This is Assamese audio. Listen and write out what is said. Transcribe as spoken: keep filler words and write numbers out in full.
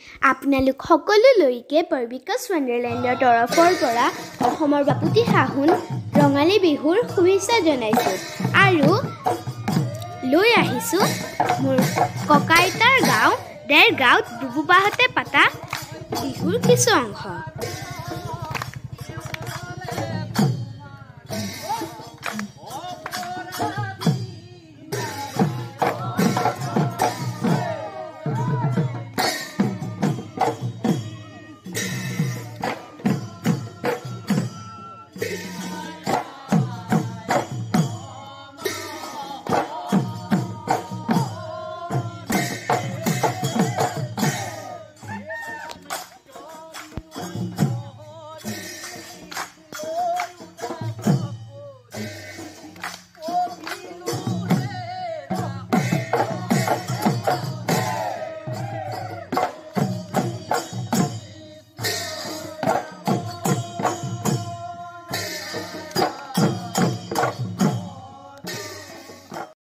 আপোনালোক সকলোলৈকে পাৰ্বিকা swonderlandৰ তৰফৰ পৰা অসমৰ বাপুতি সাহোন ৰঙালী বিহুৰ শুভেচ্ছা জনাইছোঁ আৰু লৈ আহিছোঁ মোৰ ককা আইতাৰ গাঁও দেৰ গাঁৱত বুবুবাহঁতে পাতা বিহুৰ কিছু অংশ।